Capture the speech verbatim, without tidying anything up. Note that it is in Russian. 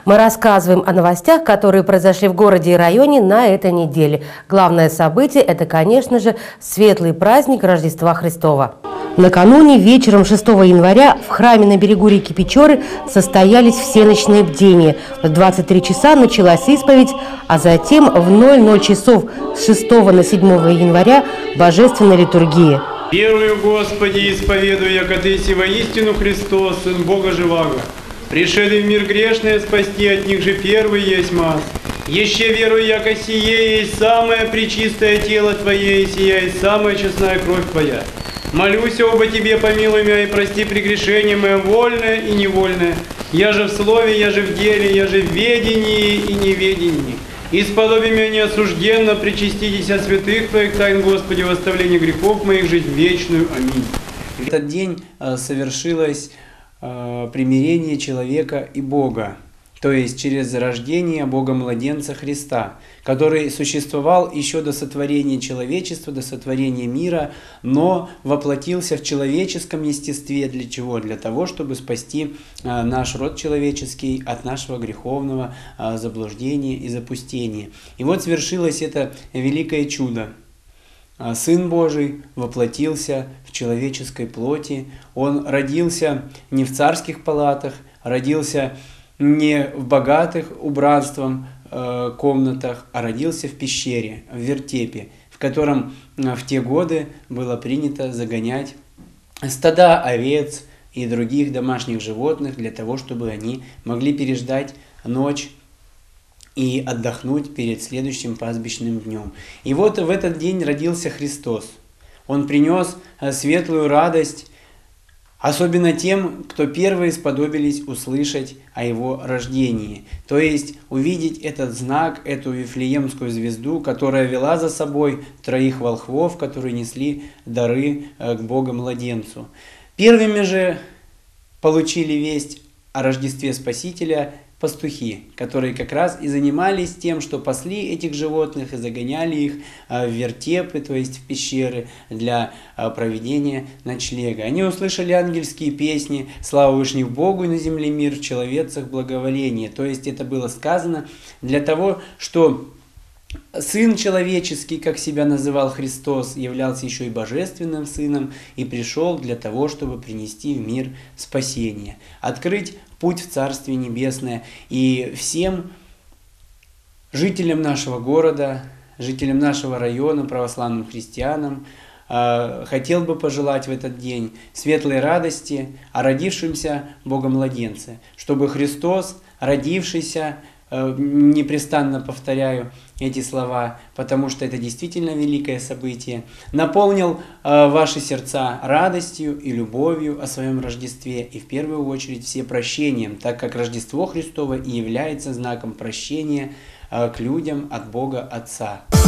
Мы рассказываем о новостях, которые произошли в городе и районе на этой неделе. Главное событие – это, конечно же, светлый праздник Рождества Христова. Накануне вечером шестого января в храме на берегу реки Печоры состоялись всеночные бдения. В двадцать три часа началась исповедь, а затем в ноль ноль часов с шестого на седьмое января божественная литургия. Верую, Господи, исповедую, яко Ты си воистину Христос, Сын Бога живаго, пришедший в мир грешный спасти, от них же первый есть мас. Еще верую, яко сие есть самое пречистое тело Твое, и сия есть самая честная кровь Твоя. Молюсь оба Тебе, помилуй меня и прости прегрешение мое вольное и невольное. Я же в слове, я же в деле, я же в ведении и неведении. Исподоби меня неосужденно, причаститесь от святых Твоих тайн, Господи, в оставлении грехов моих, жизнь вечную. Аминь. В этот день совершилось примирение человека и Бога, то есть через рождение Бога-младенца Христа, который существовал еще до сотворения человечества, до сотворения мира, но воплотился в человеческом естестве. Для чего? Для того, чтобы спасти наш род человеческий от нашего греховного заблуждения и запустения. И вот свершилось это великое чудо. Сын Божий воплотился в человеческой плоти. Он родился не в царских палатах, родился не в богатых убранством э, комнатах, а родился в пещере, в вертепе, в котором э, в те годы было принято загонять стада овец и других домашних животных для того, чтобы они могли переждать ночь и отдохнуть перед следующим пастбищным днем. И вот в этот день родился Христос. Он принес светлую радость, особенно тем, кто первые сподобились услышать о его рождении. То есть увидеть этот знак, эту Вифлеемскую звезду, которая вела за собой троих волхвов, которые несли дары к Богу-младенцу. Первыми же получили весть о Рождестве Спасителя пастухи, которые как раз и занимались тем, что пасли этих животных и загоняли их в вертепы, то есть в пещеры, для проведения ночлега. Они услышали ангельские песни «Слава Вышних Богу и на земле мир, в человецах благоволение». То есть это было сказано для того, что Сын человеческий, как себя называл Христос, являлся еще и божественным Сыном и пришел для того, чтобы принести в мир спасение, открыть путь в Царствие Небесное. И всем жителям нашего города, жителям нашего района, православным христианам, хотел бы пожелать в этот день светлой радости о родившемся Богомладенце, чтобы Христос, родившийся, непрестанно повторяю эти слова, потому что это действительно великое событие, наполнил э, ваши сердца радостью и любовью о своем Рождестве, и в первую очередь все прощением, так как Рождество Христово и является знаком прощения э, к людям от Бога Отца.